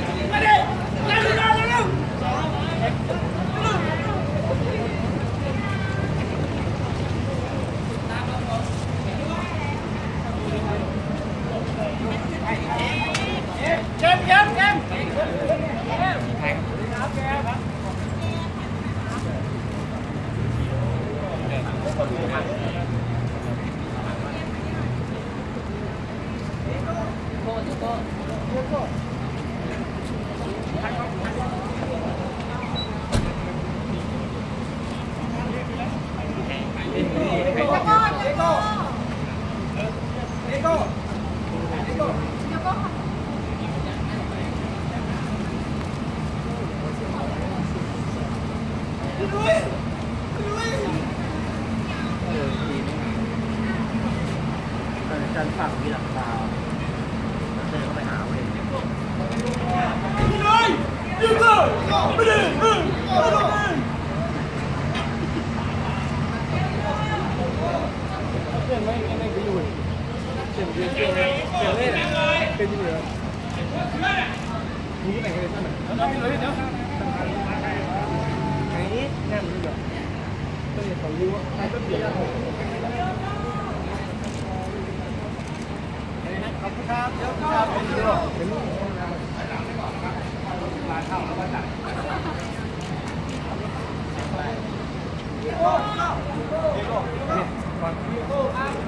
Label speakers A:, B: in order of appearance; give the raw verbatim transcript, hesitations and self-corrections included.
A: จันฝั่งมีหลังคาเดินเข้าไปหาเว้ยยิงเลยไม่ได้ไม่ได้เปลี่ยนไม่ไม่ไปอยู่เปลี่ยนเปลี่ยนเปลี่ยนเปลี่ยนเล่นเป็นที่เหลือมึงก็แต่งกันเลยท่านไหนเดี๋ยวเดี๋ยวไหนแน่นเลยเดี๋ยวต้องอย่างของรู้ว่าใครก็เปลี่ยนขอบคุณครับเดี๋ยวครับเป็นเรื่องเป็นเรื่องมาเข้าแล้วก็จัดโอ้โหโอ้โหก่อน